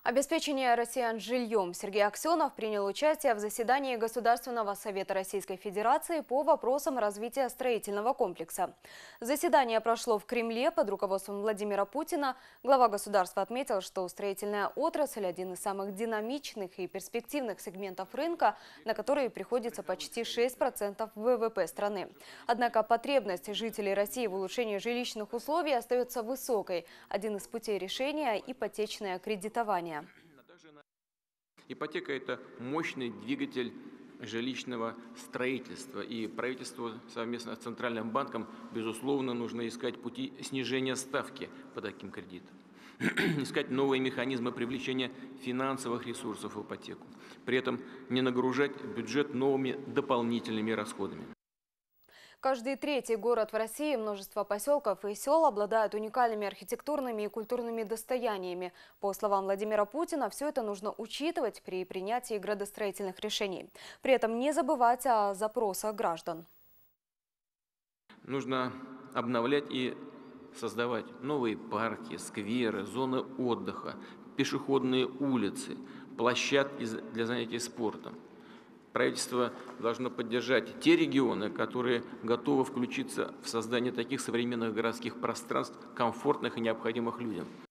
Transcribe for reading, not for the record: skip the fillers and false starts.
Обеспечение россиян жильем. Сергей Аксенов принял участие в заседании Государственного совета Российской Федерации по вопросам развития строительного комплекса. Заседание прошло в Кремле под руководством Владимира Путина. Глава государства отметил, что строительная отрасль – один из самых динамичных и перспективных сегментов рынка, на который приходится почти 6% ВВП страны. Однако потребность жителей России в улучшении жилищных условий остается высокой. Один из путей решения – ипотечное кредитование. Ипотека – это мощный двигатель жилищного строительства. И правительству совместно с Центральным банком, безусловно, нужно искать пути снижения ставки по таким кредитам. Искать новые механизмы привлечения финансовых ресурсов в ипотеку. При этом не нагружать бюджет новыми дополнительными расходами. Каждый третий город в России, множество поселков и сел обладают уникальными архитектурными и культурными достояниями. По словам Владимира Путина, все это нужно учитывать при принятии градостроительных решений. При этом не забывать о запросах граждан. Нужно обновлять и создавать новые парки, скверы, зоны отдыха, пешеходные улицы, площадки для занятий спортом. Правительство должно поддержать те регионы, которые готовы включиться в создание таких современных городских пространств, комфортных и необходимых людям.